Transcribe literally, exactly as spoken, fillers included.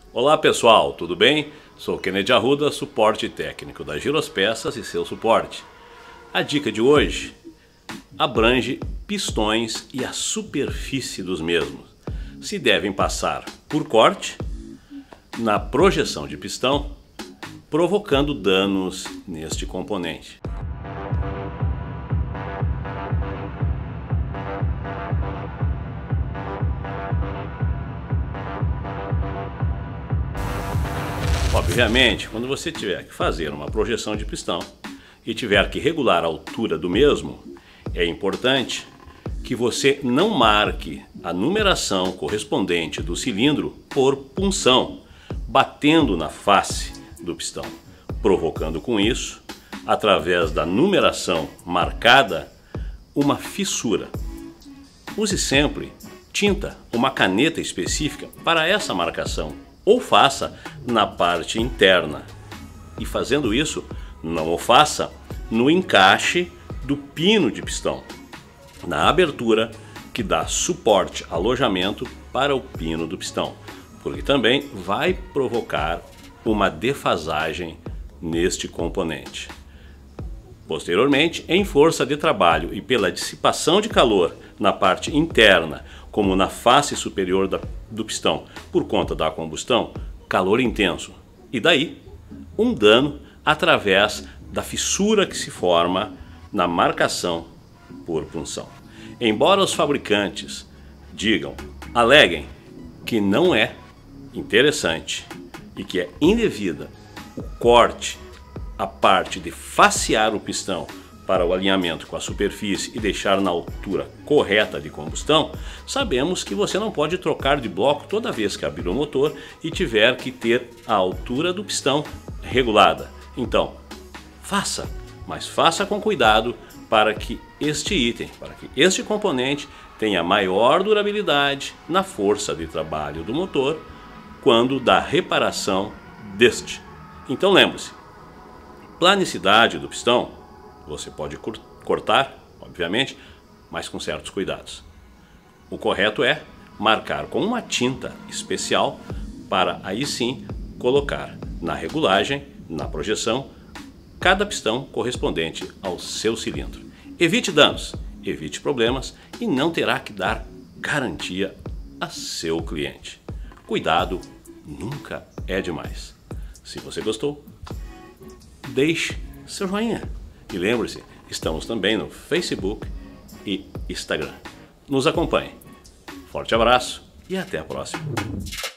Olá pessoal, tudo bem? Sou Kennedy Arruda, suporte técnico da Girospeças e seu suporte. A dica de hoje abrange pistões e a superfície dos mesmos. Se devem passar por corte na projeção de pistão, provocando danos neste componente. Obviamente, quando você tiver que fazer uma projeção de pistão e tiver que regular a altura do mesmo, é importante que você não marque a numeração correspondente do cilindro por punção, batendo na face do pistão, provocando com isso, através da numeração marcada, uma fissura. Use sempre tinta, uma caneta específica para essa marcação, ou faça na parte interna. E fazendo isso, não o faça no encaixe do pino de pistão, na abertura que dá suporte, alojamento para o pino do pistão, porque também vai provocar uma defasagem neste componente. Posteriormente, em força de trabalho e pela dissipação de calor na parte interna, como na face superior da, do pistão, por conta da combustão, calor intenso. E daí, um dano através da fissura que se forma na marcação por punção. Embora os fabricantes digam, aleguem que não é interessante e que é indevida o corte, a parte de facear o pistão para o alinhamento com a superfície e deixar na altura correta de combustão, sabemos que você não pode trocar de bloco toda vez que abrir o motor e tiver que ter a altura do pistão regulada. Então, faça, mas faça com cuidado para que este item, para que este componente tenha maior durabilidade na força de trabalho do motor quando da reparação deste. Então lembre-se, planicidade do pistão você pode cortar, obviamente, mas com certos cuidados. O correto é marcar com uma tinta especial para aí sim colocar na regulagem, na projeção, cada pistão correspondente ao seu cilindro. Evite danos, evite problemas e não terá que dar garantia a seu cliente. Cuidado nunca é demais. Se você gostou, deixe seu joinha. E lembre-se, estamos também no Facebook e Instagram. Nos acompanhe. Forte abraço e até a próxima.